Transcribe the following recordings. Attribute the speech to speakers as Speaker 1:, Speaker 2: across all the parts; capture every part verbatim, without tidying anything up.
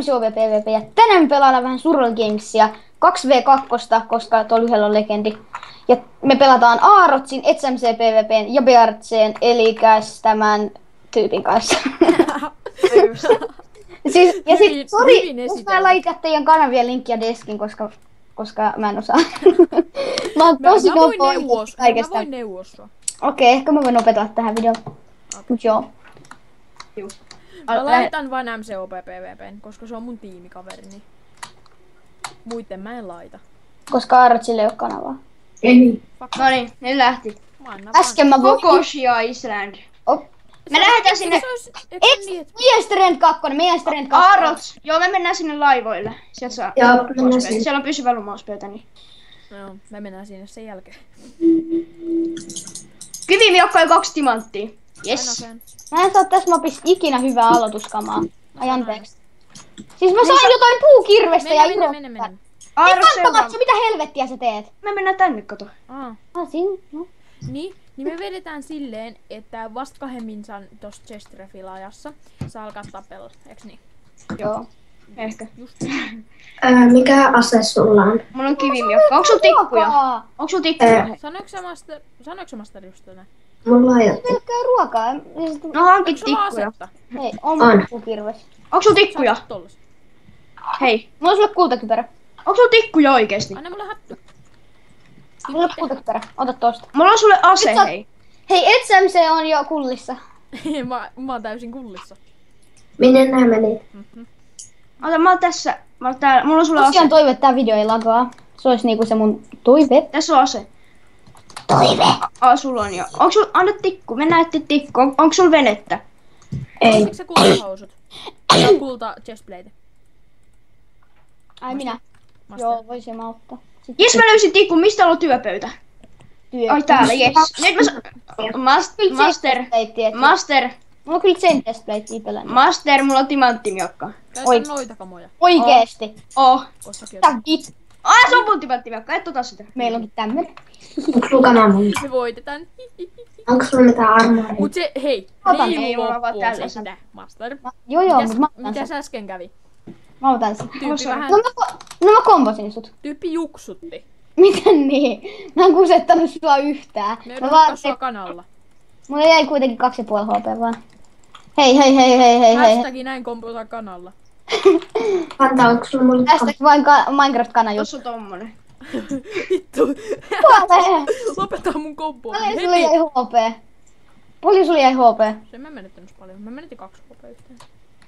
Speaker 1: C O V PvP ja tänään me pelataan vähän Survival Gamesia kaksi vastaan kaksi, koska tuolla yhdellä on legendi. Ja me pelataan Aarotsin, SMC PvPn ja Beartsen, eli tämän tyypin kanssa. siis, ja sit, sori, jos mä laitan teidän kanavien linkkiä deskin, koska, koska mä en osaa. mä oon tosi nopea kaikesta.
Speaker 2: Mä voin neuvossa.
Speaker 1: Okei, okay, ehkä mä voin opetella tähän videoon. Okay. Mut joo.
Speaker 2: Mä laitan vain M C O P PvPn, koska se on mun tiimikaverini. Muitten mä en laita.
Speaker 1: Koska Arotsille ei oo kanavaa.
Speaker 3: Ei. Noniin, ne lähti.
Speaker 1: Äsken mä voin...
Speaker 3: Kokoshia Island.
Speaker 1: Oh.
Speaker 3: Me lähdetään sinne...
Speaker 1: Et, meidän Strand kaksi, meidän Strand kaksi.
Speaker 3: Aarots, joo me mennään sinne laivoille. Sieltä saa...
Speaker 1: Joo,
Speaker 3: mennään sinne. Siellä on pysyvä lumauspöytä, niin...
Speaker 2: No, me mennään sinne sen jälkeen.
Speaker 3: Kivimiokka ja kaksi timanttia. Yes.
Speaker 1: Mä en saa tässä mapissa ikinä hyvää aloituskamaa. Ai anteeksi. Siis mä sain jotain puukirvestä ja
Speaker 2: irrottaa. Mennä, mennä, mennä.
Speaker 1: Kantamatsu, mitä helvettiä sä teet?
Speaker 3: Me mennään tänne, kato.
Speaker 2: Aa.
Speaker 1: Ah, siinä, no.
Speaker 2: Niin, niin me vedetään silleen, että vasta kahden saan tossa chest-refil-ajassa saa alkaa tapella, eiks niin?
Speaker 3: Joo, ehkä.
Speaker 2: Just.
Speaker 4: Öö, mikä ase sulla on?
Speaker 3: Mulla on kivimiokka. Onko sulla tikkuja? Onko sulla tikkuja?
Speaker 2: Sanoiko sä master, sanoiko sä master just tänään?
Speaker 4: Mulla on jotain.
Speaker 1: Pelkkää ruokaa.
Speaker 3: No hankit tikkuja.
Speaker 1: Hei, on mun puukirves.
Speaker 3: Onko sulla tikkuja? Hei.
Speaker 1: Mulla on sulle kultakypärä.
Speaker 3: Onko sulla tikkuja oikeesti?
Speaker 2: Anna mulle hattu.
Speaker 1: Mulla on kultakypärä. Ota tosta.
Speaker 3: Mulla on sulle ase,
Speaker 1: sä...
Speaker 3: hei.
Speaker 1: Hei, S M C on jo kullissa.
Speaker 2: mä, mä oon täysin kullissa.
Speaker 4: Minne nää menit?
Speaker 2: Mm-hmm.
Speaker 3: Ota, mä oon tässä. Mä oon täällä. Mulla on sulle ase.
Speaker 1: Tosiaan toive, että tää video ei lagaa. Se olisi niinku se mun toive.
Speaker 3: Tässä on ase.
Speaker 1: Toive.
Speaker 3: Aa, sulla on jo. Onko sulla... Anna tikku. Mennään etsiä tikku. On, onko sulla venettä?
Speaker 4: Ei.
Speaker 2: Olisitko sä kultahousut? Ja kulta chestplate.
Speaker 1: Ai minä.
Speaker 2: Master.
Speaker 1: Joo, voisin mä ottaa.
Speaker 3: Sitten. Jes, mä löysin tikun. Mistä on työpöytä?
Speaker 1: Työ.
Speaker 3: Ai täällä, jes. Nyt mä sa... Master. Master. Master.
Speaker 1: Mulla on kyllä sen chestplate itselleni.
Speaker 3: Master, mulla on timanttimiokka.
Speaker 2: Käytä noita kamoja.
Speaker 1: Oikeesti.
Speaker 3: Oh.
Speaker 1: Takit.
Speaker 3: Ai, se on mun timanttimiokka. Et ota sitä.
Speaker 1: Meillä onkin tämmönen.
Speaker 4: Onks sulla kananmun?
Speaker 2: Me voitetaan.
Speaker 4: Onks sulla mitään armoa?
Speaker 2: Mut se, hei.
Speaker 1: Otan.
Speaker 2: Ei
Speaker 3: Ei, mulla on vaan
Speaker 2: loppuu
Speaker 3: tällaisen.
Speaker 2: sitä, Master.
Speaker 1: Joo joo,
Speaker 2: Mitäs,
Speaker 1: mut mä otan
Speaker 2: mitäs
Speaker 1: sen.
Speaker 2: äsken kävi?
Speaker 1: Mä otan sen.
Speaker 2: Tyyppi vähän,
Speaker 1: No mä, no mä kombosin sut.
Speaker 2: tyyppi juksutti.
Speaker 1: Miten niin? Mä en kusettanut sua yhtään.
Speaker 2: Me
Speaker 1: Mä
Speaker 2: odottaa
Speaker 1: vaan...
Speaker 2: sua kanalla.
Speaker 1: Mulla jäi kuitenkin kaksi ja puoli H P vaan. Hei hei hei hei hei hei.
Speaker 2: Hashtagi näin komputa kanalla.
Speaker 4: Antaa, onks sulla mulle
Speaker 1: Hashtag vain ka- Minecraft-kana juttu.
Speaker 3: Tossa on tommonen.
Speaker 2: Vittu.
Speaker 1: Puoleen!
Speaker 2: Lopeta mun komboa.
Speaker 1: Paljon sulla jäi H P? Paljon sulla jäi H P?
Speaker 2: Sen mä menettänyt paljon. Mä menetin kaksi H P yhteen.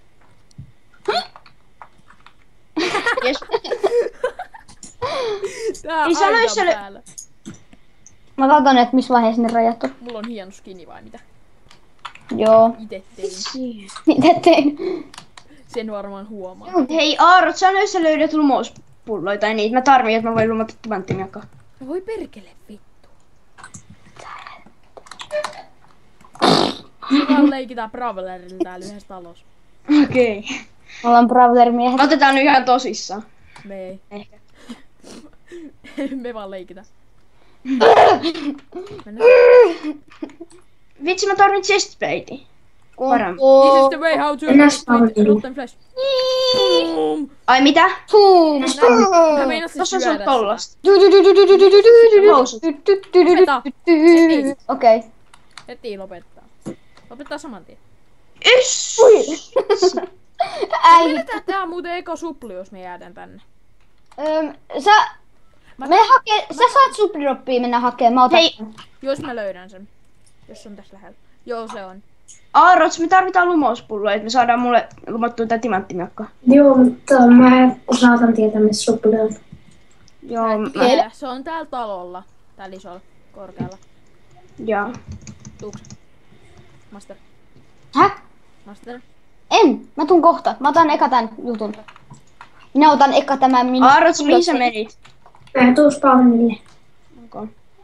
Speaker 3: Jes.
Speaker 2: Tää
Speaker 3: Ei sano, jos
Speaker 2: aika
Speaker 3: se-
Speaker 2: päällä.
Speaker 1: Mä katson, että missä vaiheessa ne rajattu.
Speaker 2: Mulla on hieno skinny vai mitä?
Speaker 1: Joo.
Speaker 2: Ite tein.
Speaker 1: Mitä tein?
Speaker 2: Sen varmaan huomaa.
Speaker 3: Hei Aarot, sano jos sä löydät lumouspulloja tai niitä. Mä tarvitsen, että mä voin lumata timanttimiokkaa.
Speaker 2: No voi perkele vittu. Me vaan leikitään Brawlerilla täällä yhdessä talossa.
Speaker 3: Okei. Okay.
Speaker 1: Me ollaan Brawler-miehet.
Speaker 3: Otetaan nyt ihan tosissaan.
Speaker 2: Me ei.
Speaker 3: Ehkä.
Speaker 2: Me vaan leikitään. Mennään.
Speaker 3: Vitsi, mä tarvitsen chestplatea. Varmaan.
Speaker 2: This is the way how to
Speaker 4: Mennään
Speaker 2: with
Speaker 4: spawnille.
Speaker 2: rotten flesh. Boom.
Speaker 3: Ai mitä?
Speaker 1: Boom!
Speaker 2: Mä meinasin
Speaker 3: Tossa on
Speaker 2: syödä
Speaker 3: sulla tollasta. Housut.
Speaker 2: Lopeta.
Speaker 1: Okei.
Speaker 2: Heti lopettaa. Lopettaa saman tien.
Speaker 3: Yss!
Speaker 1: Äi.
Speaker 2: Vedetään tää on muuten eko supli, jos me jäädään tänne.
Speaker 1: Öm, sä...
Speaker 2: Mä
Speaker 1: Me hakee... Sä saat superdroppia mennä hakemaan. Mä otan.
Speaker 3: Hei.
Speaker 2: Jos mä löydän sen. Jos on tässä lähellä. Joo, se on.
Speaker 3: Aarots, me tarvitaan lumouspulloja, että me saadaan mulle lumattua tää timanttimiokkaa.
Speaker 4: Joo, mutta mä saatan tietää, missä sulla on.
Speaker 3: Joo, mä...
Speaker 2: Tiedä, se on täällä talolla. Täällä isolla, korkealla.
Speaker 3: Joo.
Speaker 2: Tuuks? Master.
Speaker 1: Häh?
Speaker 2: Master.
Speaker 1: En. Mä tuun kohta. Mä otan eka tän jutun. Minä otan eka tämän minun...
Speaker 3: Aarots, mihin sä menit?
Speaker 4: Mä tuun spawnille.
Speaker 3: Okay.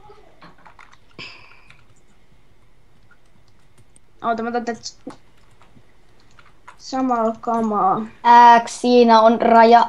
Speaker 3: Oota, mä otan tätä samalla kamaa.
Speaker 1: X, siinä on raja.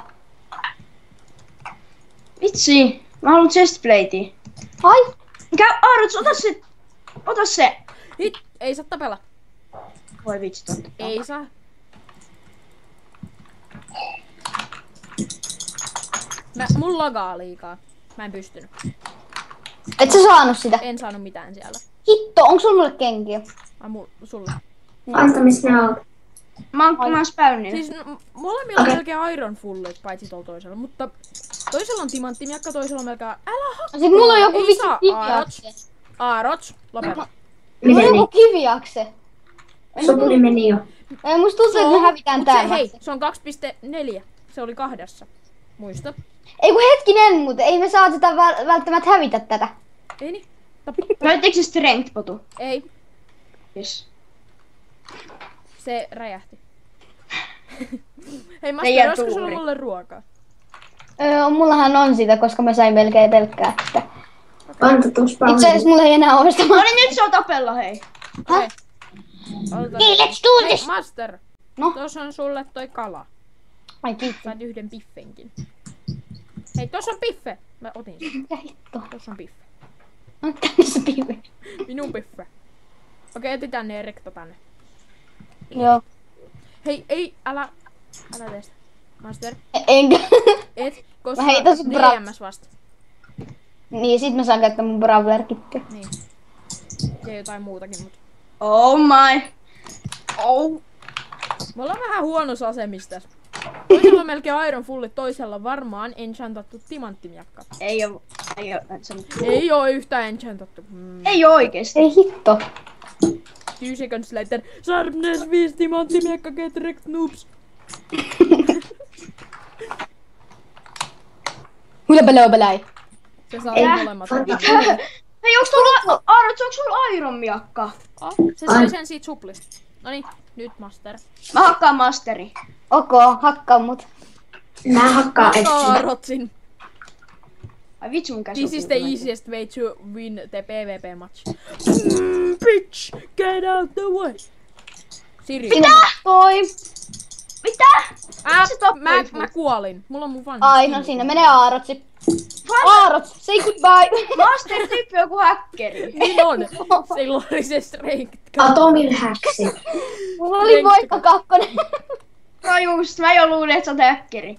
Speaker 3: Vitsi, mä haluan chestplatea.
Speaker 1: Ai?
Speaker 3: Käy, Aarots, ota se. Ota se.
Speaker 2: Hit, ei saa tapella.
Speaker 3: Voi vitsi, totta.
Speaker 2: Ei saa. Mä, mun lagaa liikaa. Mä en pystynyt.
Speaker 1: Et sä saanut sitä?
Speaker 2: En saanut mitään siellä.
Speaker 1: Hitto, onko sulla mulle kenkiä?
Speaker 2: Ai mul, sulle.
Speaker 4: Anta, missä ne on?
Speaker 3: Mä oon, mä oon spawnilla.
Speaker 2: Siis no, molemmilla on melkein iron fullit, paitsi tuolla toisella. Mutta toisella on timanttimiakka, toisella on melkein... Älä hakkaa!
Speaker 1: Sit mulla on joku
Speaker 2: Ei
Speaker 1: vittu
Speaker 2: saa,
Speaker 1: kiviakse.
Speaker 2: Aarots. Aarots, lopeta.
Speaker 1: Mulla
Speaker 4: Miten
Speaker 1: on
Speaker 4: niin?
Speaker 1: joku kiviakse.
Speaker 4: Sopuli meni jo.
Speaker 1: Ei, musta tuntuu, että me hävitään
Speaker 2: Mut se,
Speaker 1: täällä.
Speaker 2: hei, se on kaksi pilkku neljä. Se oli kahdessa. Muista.
Speaker 1: Ei kun hetkinen, mutta ei me saa sitä väl- välttämättä hävitä tätä.
Speaker 2: Ei niin?
Speaker 3: Löytiinkö se strength-potu?
Speaker 2: Ei.
Speaker 3: Yes.
Speaker 2: Se räjähti. Hei
Speaker 3: jää
Speaker 2: Master, olisiko sulla
Speaker 3: tuuri.
Speaker 2: mulle ruokaa?
Speaker 1: Öö, mullahan on sitä, koska mä sain melkein pelkkää sitä.
Speaker 4: Anta tuossa
Speaker 1: Itse asiassa mulla ei enää ole sitä.
Speaker 3: No niin, nyt se on tapella, hei.
Speaker 2: Okei. Aloitetaan.
Speaker 1: Hei, let's do
Speaker 2: Hei,
Speaker 1: this!
Speaker 2: Master.
Speaker 1: No?
Speaker 2: Tuossa on sulle toi kala.
Speaker 1: Ai kiitos.
Speaker 2: Saat yhden piffenkin. Hei, tuossa on piffe. Mä otin sen.
Speaker 1: Mitä hittoa?
Speaker 2: Tuossa on piffe.
Speaker 1: On tänne se piivi.
Speaker 2: Minun piffe. Okei, etitään ne rekta tänne.
Speaker 1: Joo.
Speaker 2: Hei, ei, älä... Älä tee sitä. Master.
Speaker 1: Enkä.
Speaker 2: Et, koska
Speaker 1: Mä heitän sut bra-
Speaker 2: D M S vasta.
Speaker 1: Niin, sit mä saan käyttää mun Brawler-kittiä.
Speaker 2: Niin. Ja jotain muutakin, mut...
Speaker 3: Oh my. Oh.
Speaker 2: Me ollaan vähän huonossa asemissa tässä. Toisella on melkein iron fullit, toisella varmaan enchantattu timanttimiakka.
Speaker 3: Ei oo. Ei oo. Se on...
Speaker 2: Ei oo yhtään enchantattu. Mm.
Speaker 3: Ei oo oikeesti.
Speaker 1: Ei hitto.
Speaker 2: Two seconds later. Sharpness viisi timanttimiakka, get wrecked noobs.
Speaker 1: Hulabalabalai.
Speaker 2: Se saa
Speaker 3: Äh,
Speaker 2: molemmat.
Speaker 3: Hei, onks tuolla... Aarots, onks sulla iron miakka?
Speaker 2: Oh, se sai sen siitä suplista. Noniin, nyt Master.
Speaker 3: Mä hakkaan masteri.
Speaker 1: Ok, hakkaa mut.
Speaker 4: Mä hakkaan
Speaker 2: Hakkaa
Speaker 4: etsin.
Speaker 2: Aarotsin.
Speaker 3: Ai vitsi mun käsi.
Speaker 2: This is the easiest way to win the PvP match. Mm, bitch, get out the way. Siri.
Speaker 1: Mitä? Toi.
Speaker 3: Mitä?
Speaker 2: Äh,
Speaker 3: Se tappoi
Speaker 2: mä,
Speaker 3: mut.
Speaker 2: mä kuolin. Mulla on mun vanha.
Speaker 1: Ai, no siinä menee Aarotsi. Aarots, say goodbye.
Speaker 3: Master tyyppi on joku häkkeri.
Speaker 2: Niin on. Silloin oli se strength.
Speaker 4: Atomil häksi.
Speaker 1: Mulla oli voikka kakkonen.
Speaker 3: No just, mä jo luulin, että sä oot häkkeri.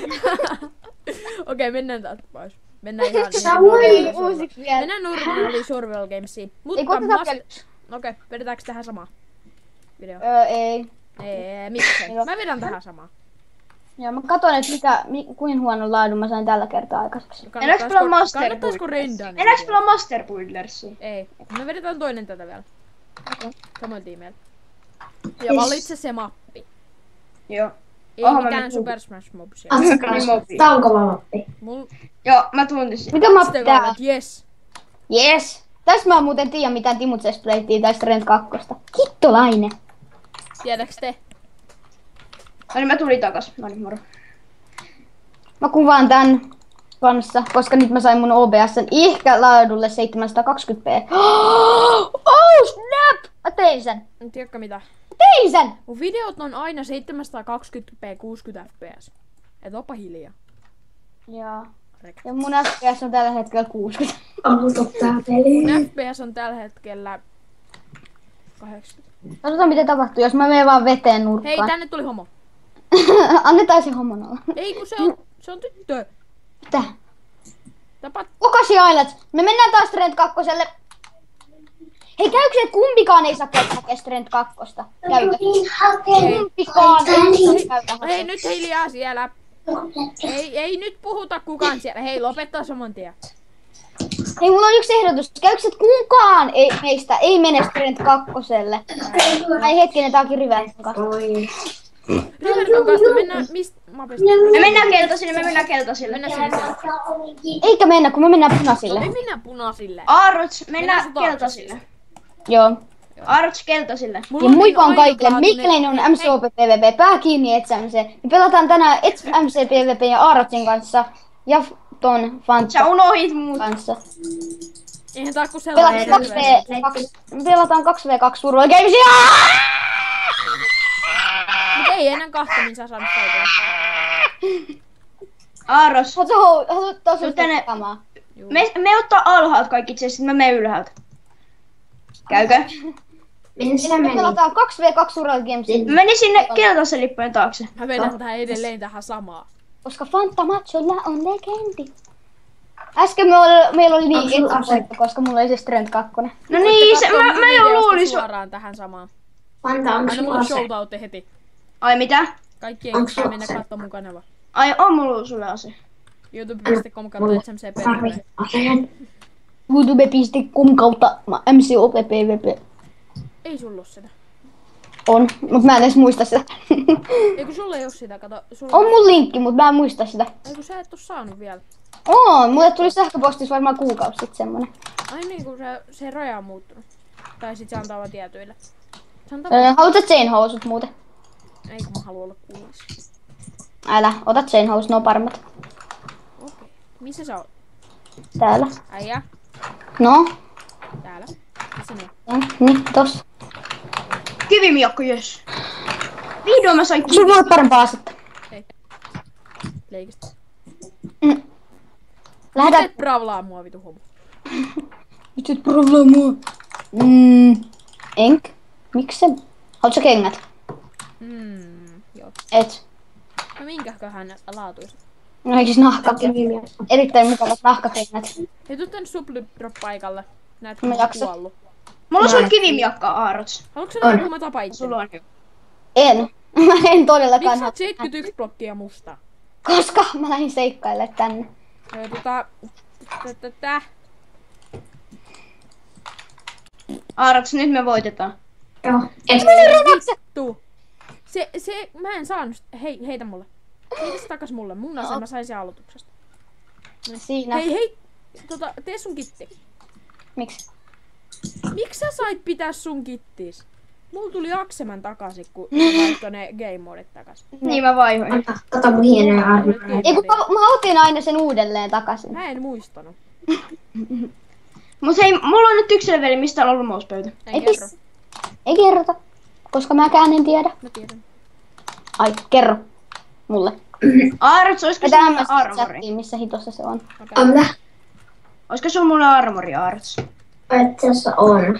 Speaker 2: Okei, mennään täältä pois. Mennään ihan
Speaker 4: Sä
Speaker 2: ihan
Speaker 4: voi
Speaker 2: normaaliin survival-
Speaker 1: Uusiksi vielä.
Speaker 2: Mennään normaaliin survival gamesiin.
Speaker 1: Ei
Speaker 2: Mutta
Speaker 1: koiteta
Speaker 2: mas...
Speaker 1: vielä.
Speaker 2: Okei, vedetäänkö tähän samaa? Video.
Speaker 1: Öö, ei.
Speaker 2: Ei, miksei?
Speaker 1: Joo.
Speaker 2: Mä vedän tähän samaa.
Speaker 1: Joo, mä katon, että mikä, mi, kuin huonon laadun mä sain tällä kertaa aikaiseksi.
Speaker 3: Mennäänkö pelaa Master
Speaker 2: Kannattaisiko
Speaker 3: Builders?
Speaker 2: rendaa? ne
Speaker 3: Mennäänkö
Speaker 2: videot?
Speaker 3: pelaa Master Buildersia?
Speaker 2: Ei. Me vedetään toinen tätä vielä.
Speaker 1: Okei.
Speaker 2: Samoin tiimeillä. Ja valitse se mappi.
Speaker 3: Joo.
Speaker 2: Ei
Speaker 3: Oho, mä
Speaker 2: mitään
Speaker 3: nyt-
Speaker 2: Super Smash Mobsia.
Speaker 3: Niin,
Speaker 4: Tää on kova mappi.
Speaker 2: Mul...
Speaker 3: Joo, mä tuntisin.
Speaker 1: Mikä mappi
Speaker 2: Sitten
Speaker 1: tää?
Speaker 2: kovat, yes.
Speaker 1: Yes. Tästä mä muuten tiedän mitään Timut Sesplaytia tai Strength kakkosta. Hittolainen.
Speaker 2: Tiedäks te?
Speaker 3: No niin, mä tulin takas. No niin, moro.
Speaker 1: Mä kuvaan tän kanssa, koska nyt mä sain mun O B S:n ehkä laadulle seitsemänsataakaksikymmentä p. Oh snap! Mä tein sen.
Speaker 2: En tiedäkö mitä.
Speaker 1: Tein sen!
Speaker 2: Mun videot on aina seitsemänsataakaksikymmentä p kuusikymmentä fps. Et oppa hiljaa.
Speaker 1: Joo.
Speaker 2: Rek.
Speaker 1: Ja mun F P S on tällä hetkellä kuusikymmentä.
Speaker 4: Auto tää peli.
Speaker 2: Mun F P S on tällä hetkellä kahdeksankymmentä.
Speaker 1: Katsotaan mitä tapahtuu, jos mä menen vaan veteen
Speaker 2: Hei,
Speaker 1: nurkkaan.
Speaker 2: tänne tuli homo.
Speaker 1: Annetaan se homon olla.
Speaker 2: Ei kun se on, se on tyttö.
Speaker 1: Mitä?
Speaker 2: Tapat.
Speaker 1: Kokasi Islands. Me mennään taas Strength kakkoselle. Hei, käykö se, että kumpikaan ei saa käydä Strength kakkosta? Käykö? Kumpikaan ei saa käydä.
Speaker 2: Hei nyt hiljaa siellä. Ei, ei nyt puhuta kukaan siellä. Hei lopettaa saman tien.
Speaker 1: Hei, mulla on yksi ehdotus. Käykö se, että kukaan ei, meistä ei mene Strength kakkoselle? Ai hetkinen, tää onkin Riven kanssa.
Speaker 4: Oi.
Speaker 2: Riverton kanssa mennään mistä mapista?
Speaker 3: Me mennään keltaisille, me mennään keltaisille.
Speaker 2: Mennään sinne siellä.
Speaker 1: Eikä mennä, kun me mennään punaisille.
Speaker 2: Me mennään punaisille.
Speaker 3: Aarots,
Speaker 2: Mennään
Speaker 3: mennään
Speaker 2: sun taakse
Speaker 3: keltaisille.
Speaker 1: Joo.
Speaker 3: Aarots keltaisille.
Speaker 2: Mulla
Speaker 1: Ja
Speaker 2: niin
Speaker 1: muikaan kaikille.
Speaker 2: ainutlaatuinen-
Speaker 1: Mikkelin on M C O P P V P. Pää kiinni et M C. Me pelataan tänään et M C P V P ja Aarotsin kanssa. Ja ton Fanta
Speaker 3: Sä unohit muut.
Speaker 1: kanssa.
Speaker 2: Eihän tää oo ku
Speaker 1: Pelataan
Speaker 2: sellainen.
Speaker 1: kaksi v kaksi. Me pelataan kaksi v kaksi survival gamesia.
Speaker 2: Mut ei ennen kahta, niin sä saanut soitella.
Speaker 3: Aaros.
Speaker 1: Haluatko hou- haluatko tosi
Speaker 3: Tuu tänne.
Speaker 1: samaa?
Speaker 2: Juu.
Speaker 3: Me, me ottaa alhaalta kaikki itse, sit mä menen ylhäältä. Käykö?
Speaker 4: Minne sinä
Speaker 1: Me
Speaker 4: menit?
Speaker 1: pelataan kaksi vastaan kaksi Survival Gamesin.
Speaker 3: Mä menin sinne keltaisen lippujen taakse.
Speaker 2: Mä vedän tähän edelleen tähän samaan.
Speaker 1: Koska Fantamacholla on legendi. Äsken me oli, meillä oli niin
Speaker 4: Onks sulla
Speaker 1: etsivoitto, koska mulla oli se Strength kaksi.
Speaker 3: No niin, se,
Speaker 2: Katso
Speaker 3: mä,
Speaker 2: mun
Speaker 3: mä jo
Speaker 2: videosta
Speaker 3: luulin sun...
Speaker 2: suoraan tähän samaan.
Speaker 4: Fanta, onko
Speaker 2: Anna
Speaker 4: sulla
Speaker 2: mulle
Speaker 4: ase?
Speaker 2: showtautti heti.
Speaker 3: Ai mitä?
Speaker 2: Kaikkien
Speaker 4: Onks
Speaker 2: pitää
Speaker 4: sulla
Speaker 2: mennä
Speaker 4: se?
Speaker 2: katsomaan mun kanava.
Speaker 3: Ai on mulla sulle ase.
Speaker 2: youtube piste com kautta S M C P
Speaker 4: Tarvii
Speaker 2: V P.
Speaker 4: aseen.
Speaker 1: youtube piste com kautta M C O P P V P.
Speaker 2: Ei sulla oo sitä.
Speaker 1: On, mut mä en edes muista sitä.
Speaker 2: Ei kun sulla ei oo sitä, kato. Sulla
Speaker 1: On mun linkki, mut mä en muista sitä.
Speaker 2: Ei kun sä et oo saanut vielä.
Speaker 1: On, mulle tuli sähköpostissa varmaan kuukausi sitten semmonen.
Speaker 2: Ai niin, kun se, se raja on muuttunut. Tai sit se antaa vaan tietyille. Se antaa
Speaker 1: Öö, haluatko chain housut muuten?
Speaker 2: Ei kun mä haluan olla kuulis.
Speaker 1: Älä, ota chain housut, ne on paremmat.
Speaker 2: Okei. Missä sä oot?
Speaker 1: Täällä.
Speaker 2: Äijä?
Speaker 1: No,
Speaker 2: Täällä. Missä ne?
Speaker 1: ja, niin, tossa.
Speaker 3: Kivimiakko, jes. Vihdoin mä sain
Speaker 1: Sulla
Speaker 3: kivi.
Speaker 1: voi olla parempaa asetta.
Speaker 2: Ei. Leikistä.
Speaker 1: Mm. Lähetään.
Speaker 2: Et bravlaa mua vitu homo.
Speaker 1: Nyt et provlaa mua. Mm, enk. Mikse? Haluatko kengät?
Speaker 2: Mm, joo.
Speaker 1: Et.
Speaker 2: No minkäköhän näistä laatuista?
Speaker 1: No eikö siis nahkakin? Erittäin mukavat nahkakengät.
Speaker 2: Hei, tuu tänne supli-drop paikalle. Näet,
Speaker 1: Mä
Speaker 2: kun mä oon
Speaker 1: jaksan.
Speaker 2: kuollut.
Speaker 3: Mulla on sulle kivimiakka, Aarots.
Speaker 2: Haluatko sä nähdä, kun mä tapaan itseni?
Speaker 3: Sulla on jo.
Speaker 1: En. Mä en
Speaker 2: Miksi
Speaker 1: todellakaan
Speaker 2: sä
Speaker 1: halua.
Speaker 2: oot seitsemänkymmentäyksi blokkia musta?
Speaker 1: Koska mä lähdin seikkaille tänne.
Speaker 2: Öö, tota... Tätä...
Speaker 3: Aarots, nyt me voitetaan.
Speaker 4: Joo. Et
Speaker 2: Vittu! Se, se, mä en saanut... Hei, heitä mulle. Heitä se takas mulle. Mun asema mä sain sen aloituksesta.
Speaker 1: Siinä.
Speaker 2: Hei, hei! Tota, tee sun kitti.
Speaker 1: Miksi?
Speaker 2: Miksi sä sait pitää sun kittis? Mulla tuli Akseman takaisin, kun se laittoi ne game modit takaisin.
Speaker 3: Niin mä vaihoin.
Speaker 4: anta, kato mun hienoja armoja.
Speaker 1: Ei kun mä, mä otin aina sen uudelleen takaisin.
Speaker 2: Mä en muistanut.
Speaker 3: Mut hei, mulla on nyt yksi leveli, mistä on ollut mouspöytä.
Speaker 2: En
Speaker 1: Ei
Speaker 2: kerro.
Speaker 1: pis- Ei kerrota. Koska mäkään en tiedä.
Speaker 2: Mä tiedän.
Speaker 1: Ai, kerro. Mulle.
Speaker 3: Aarots, oisko
Speaker 1: Vetää
Speaker 3: sulla
Speaker 1: mä
Speaker 3: mulle armori?
Speaker 1: chattiin, missä hitossa se on.
Speaker 2: Okay.
Speaker 4: Anta.
Speaker 3: Oisko sulla mulle armori, Aarots?
Speaker 4: Itse asiassa on.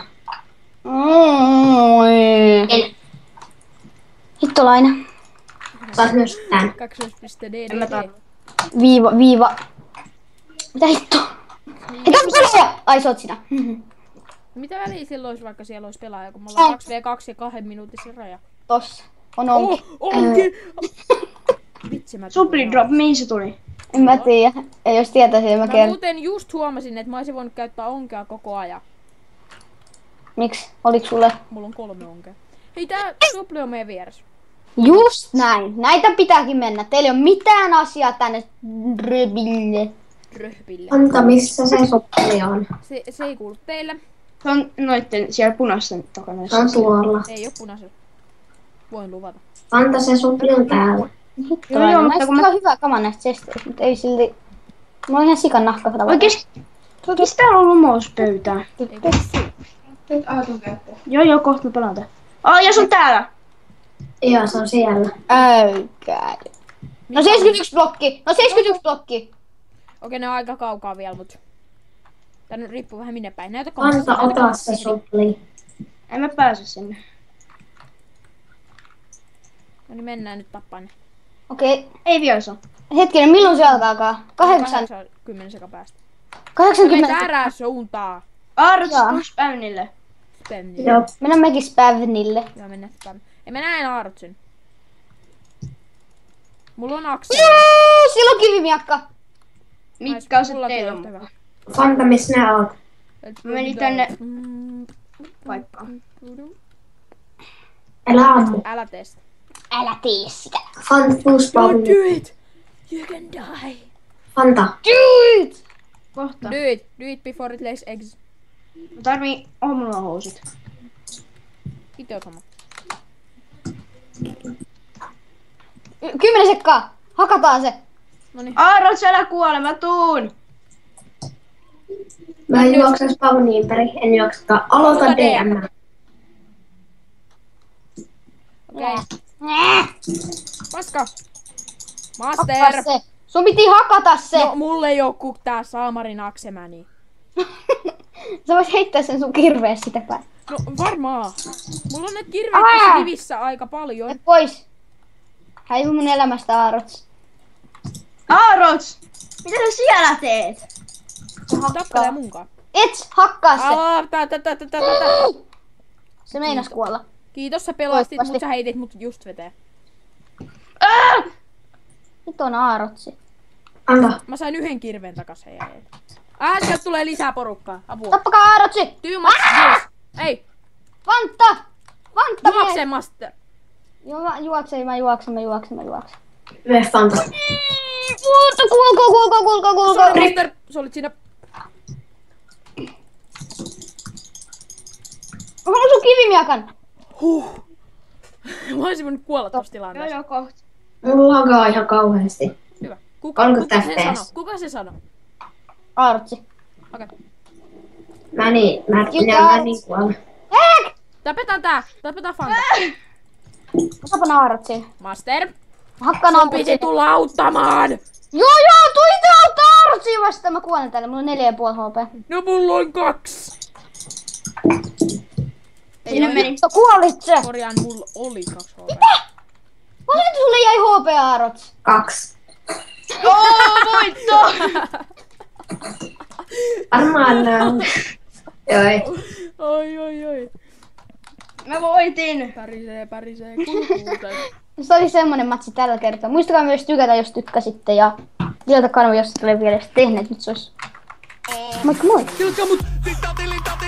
Speaker 1: Oi.
Speaker 4: En.
Speaker 1: Hittolainen.
Speaker 4: Saat myös tän.
Speaker 2: Kaksois.d.
Speaker 3: En mä tar-
Speaker 1: Viiva, viiva. Mitä hittoa? Hei, tää on pelaaja! Ai, sä oot sinä.
Speaker 2: Mitä väliä sillä olisi, vaikka siellä olisi pelaaja, kun me ollaan
Speaker 1: Äh.
Speaker 2: kaksi vastaan kaksi ja kahden minuutin se raja?
Speaker 1: Tossa. On onkin.
Speaker 2: Oh, onkin! Vitsi, mä
Speaker 3: Supli drop, mihin se tuli?
Speaker 1: En mä tiedä. Ei jos tietäisin, mä
Speaker 2: Mä
Speaker 1: kerron.
Speaker 2: muuten just huomasin, että mä olisin voinut käyttää onkea koko ajan.
Speaker 1: Miksi? Oliks sulle?
Speaker 2: Mulla on kolme onkea. Hei, tää supli on meidän vieressä.
Speaker 1: Just näin. Näitä pitääkin mennä. Teillä ei ole mitään asiaa tänne röbille.
Speaker 2: Röhpille.
Speaker 4: Anta, missä se soppeli on?
Speaker 2: Se, se ei kuulu teille.
Speaker 3: Se on noitten siellä punaisten takana.
Speaker 4: Se on tuolla.
Speaker 2: Ei oo punaisella. Voin luvata.
Speaker 4: Anta, se soppeli on täällä.
Speaker 3: Joo, joo, mutta
Speaker 1: Näistä
Speaker 3: kun mä-
Speaker 1: on hyvä kama näistä chesteistä, mutta ei silti... Mulla on ihan sikan nahka tavallaan.
Speaker 3: Oikeesti, mistä on ollut mouspöytää?
Speaker 2: Ei kun su.
Speaker 3: Joo, joo, kohta mä palaan tähän. Ai, ja sun täällä!
Speaker 4: Joo, se on siellä.
Speaker 1: Äykää. No seitsemänkymmentäyksi blokki. No seitsemänkymmentäyksi blokki.
Speaker 2: Okei, ne on aika kaukaa vielä, mut... Tää nyt riippuu vähän minne päin. Näytä komassa.
Speaker 4: Anta,
Speaker 2: näytä
Speaker 4: ota
Speaker 2: komassa.
Speaker 4: se soppeli.
Speaker 3: En mä pääse sinne.
Speaker 2: No niin, mennään nyt tappaan ne.
Speaker 1: Okei.
Speaker 3: Ei vielä saa.
Speaker 1: Hetkinen, milloin se alkaakaan? Kahdeksan.
Speaker 2: Kymmenen sekä päästä. Me
Speaker 1: Kahdeksankymmentä.
Speaker 2: väärään suuntaan.
Speaker 3: Aarots,
Speaker 1: Joo.
Speaker 3: tuu späynille.
Speaker 2: Spenni.
Speaker 4: Joo.
Speaker 1: Mennään mekin spävnille.
Speaker 2: Joo, mennään spam. Ei mä näen Aarotsin. Mulla on akse.
Speaker 1: Jee, sillä on kivimiakka.
Speaker 3: Mitkä on se teillä?
Speaker 4: Fanta, missä nää oot?
Speaker 3: Mä menin tänne paikkaan.
Speaker 4: Älä ammu.
Speaker 2: Älä tee sitä.
Speaker 1: Älä tee sitä.
Speaker 4: Fanta, tuu
Speaker 2: Don't
Speaker 4: spawnille.
Speaker 2: do it! You can die.
Speaker 4: Fanta.
Speaker 1: Dude!
Speaker 3: Kohta.
Speaker 2: Do it. Do it before it lays eggs.
Speaker 3: Mä tarvii aamulla housut.
Speaker 2: Itse sama.
Speaker 1: Y- Kymmenen sekkaa. Hakataan se.
Speaker 2: Noniin.
Speaker 3: Aarots, älä kuole, mä tuun!
Speaker 4: Mä en juokse spawniin päri. En juoksekaan. Aloita
Speaker 2: Aloita
Speaker 4: D M.
Speaker 2: Okei.
Speaker 1: Nää.
Speaker 2: Paska.
Speaker 1: Hakkaa
Speaker 2: Master.
Speaker 1: se. Sun piti hakata se.
Speaker 2: No, mulle ei oo ku tää Saamarin aksemäni.
Speaker 1: Sä vois heittää sen sun kirvees sitä päin.
Speaker 2: No varmaan. Mulla on näitä kirveitä tässä rivissä aika paljon.
Speaker 1: Et pois. Häivy mun elämästä, Aarots.
Speaker 3: Aarots! Mitä sä siellä teet?
Speaker 1: Se
Speaker 2: Tappelee
Speaker 1: hakkaa.
Speaker 2: munkaan.
Speaker 1: Et hakkaa se.
Speaker 2: Aa, tää, tää, tää, tää, tää, tää.
Speaker 1: Se meinas kuolla.
Speaker 2: Kiitos, sä pelastit,
Speaker 1: Toivottavasti.
Speaker 2: mut sä heitit mut just veteen.
Speaker 1: Nyt on Aarotsi.
Speaker 4: Anna.
Speaker 2: Mä sain yhden kirveen takas heidän. Ah, sieltä tulee lisää porukkaa. Apua.
Speaker 1: Tappakaa Aarotsi!
Speaker 2: Too much skills. Ei,
Speaker 1: Vantta! Vantta mies!
Speaker 2: juokse master.
Speaker 1: Joo, mä juoksen, mä juoksen, mä juoksen, mä juoksen.
Speaker 4: Mene Fanta.
Speaker 1: Kuulko, kuulko, kuulko, kuulko, kuulko.
Speaker 2: Sorry, master. Sä olit siinä.
Speaker 1: Onko sun kivimiakan?
Speaker 2: Huh. Mä olisin voinut kuolla tossa
Speaker 3: Joo,
Speaker 2: tilanteessa.
Speaker 3: joo, kohta.
Speaker 4: Mulla lagaa ihan kauheasti.
Speaker 2: Hyvä. Kuka,
Speaker 4: kolmekymmentä
Speaker 2: kuka sen
Speaker 4: F P S.
Speaker 2: sanoi? Kuka se sanoi?
Speaker 1: Aarotsi.
Speaker 2: Okei.
Speaker 4: Mä niin, mä,
Speaker 1: You
Speaker 4: minä, mä
Speaker 1: got-
Speaker 4: niin kuolla.
Speaker 2: Tapetaan tää. Tapetaan Fanta.
Speaker 1: Mä tapan Aarotsin.
Speaker 2: Master.
Speaker 1: Mä hakkaan
Speaker 2: Sun
Speaker 1: Aarotsin.
Speaker 2: piti tulla auttamaan.
Speaker 1: Joo, joo, tulitte auttaa Aarotsin vasta. Mä kuolen täällä, mulla on neljä ja puoli H P.
Speaker 2: No mulla on kaksi. Ei
Speaker 3: Sinne
Speaker 2: oo-
Speaker 3: meni.
Speaker 1: Sä kuolit se.
Speaker 2: Korjaan, mulla oli kaksi H P.
Speaker 1: Kuinka sulle jäi H P, Aarots?
Speaker 4: Kaksi.
Speaker 3: Oo, voitto!
Speaker 4: Varmaan nää on. Joo, ei.
Speaker 2: Oi, oi, oi.
Speaker 3: Mä voitin.
Speaker 2: Pärisee, pärisee, kulkuuteen.
Speaker 1: Se oli semmonen matsi tällä kertaa. Muistakaa myös tykätä, jos tykkäsitte. Ja tilata kanava, jos et ole vielä edes tehneet. Nyt se olisi. Moikka moi!
Speaker 2: Kilkka mut!